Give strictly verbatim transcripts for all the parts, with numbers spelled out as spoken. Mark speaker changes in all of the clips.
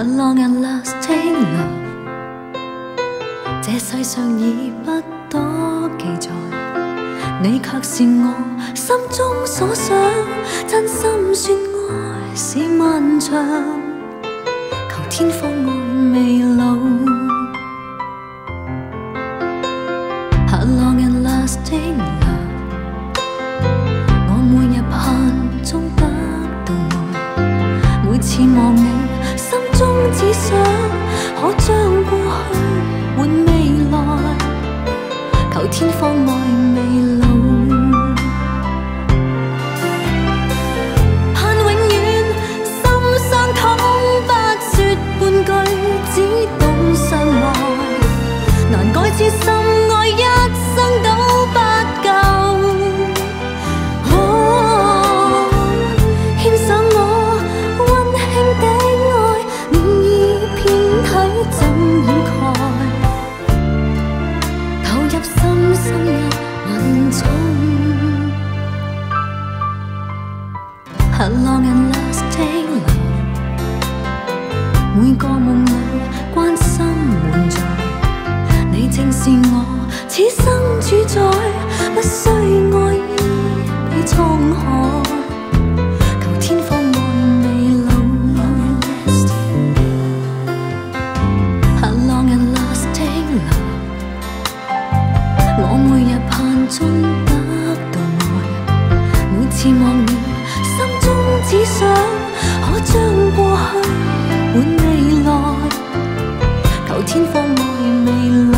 Speaker 1: A long and lasting love， 這世上已不多記載，你卻是我心中所想，真心說愛是漫長，求天荒愛未老。A long and lasting love， 我每日盼中得到愛，每次望你心中只想可將過去換未來，求天荒愛未老。盼永遠心相通，不說半句，只懂相愛，難改痴心愛一生都不夠。哦，獻上我溫馨的愛，暖意遍體怎掩蓋，投入深深一吻中。A long and lasting love， 每個夢裏關心滿載，你正是我此生主宰，不需愛意比滄海，求天荒愛未老。A long and lasting love， 我每日盼中得到愛，每次望你心中只想可將過去換未來，求天荒愛未老。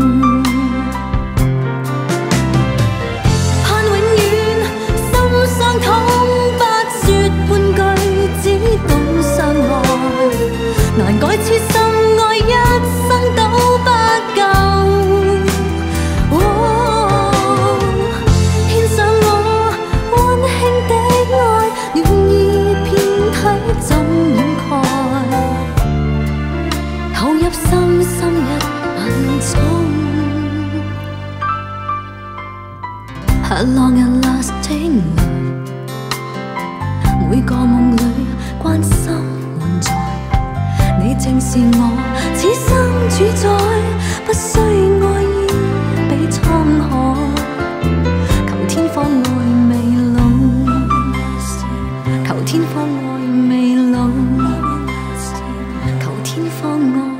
Speaker 1: 盼永遠心相通，不說半句，只懂相愛，難改痴心愛一生都不夠。哦，獻上我溫馨的愛，暖意遍體怎掩蓋，投入深深一吻中。A long and lasting love， 每個夢裏關心滿載，你正是我此生主宰，不需愛意比滄海，求天荒愛未老，求天荒愛未老，求天荒愛。